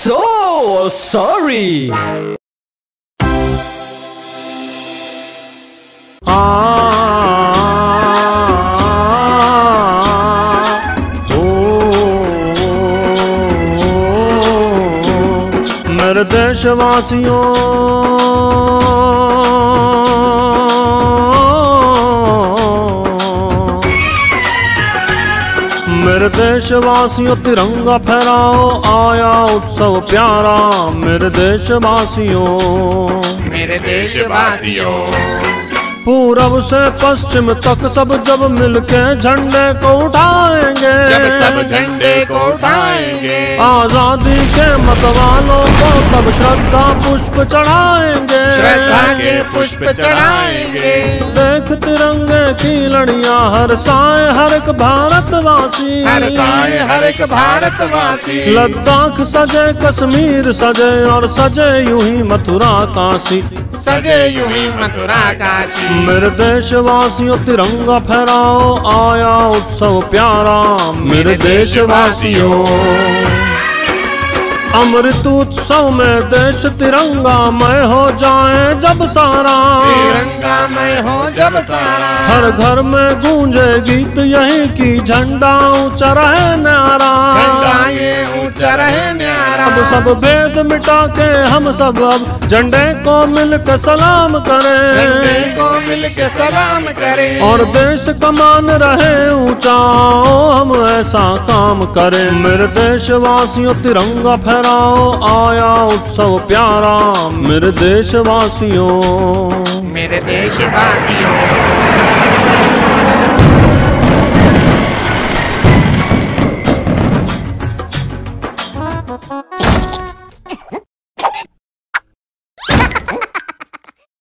so sorry. मेरे देशवासियों, मेरे देशवासियों तिरंगा फहराओ, आया उत्सव प्यारा। मेरे देशवासियों, मेरे देशवासियों, पूरब से पश्चिम तक सब जब मिलके झंडे को उठाएंगे, जब सब झंडे को उठाएंगे, आजादी के मतवालों को तब श्रद्धा पुष्प चढ़ाएंगे, श्रद्धा के पुष्प चढ़ाएंगे। देख तिरंगे की लड़ियां हर साए हर एक भारतवासी, हर साए हर एक भारतवासी। लद्दाख सजे, कश्मीर सजे और सजे यूं ही मथुरा काशी, सजे यूं ही मथुरा काशी। मेरे देशवासियों तिरंगा फहराओ, आया उत्सव प्यारा। मेरे देशवासियों, अमृत उत्सव में देश तिरंगामय हो जाए जब सारा, तिरंगामय हो जब सारा। हर घर में गूंजे गीत यही कि झंडा ऊंचा रहे न्यारा, झंडा ये ऊंचा रहे न्यारा। अब सब भेद मिटा के हम सब अब झंडे को मिलकर सलाम करें, झंडे को मिलके सलाम करें, और देश का मान रहे ऊंचा, हम ऐसा काम करें। मेरे देशवासियों तिरंगा फहराओ, आया उत्सव प्यारा। मेरे देशवासियों, मेरे देशवासियों।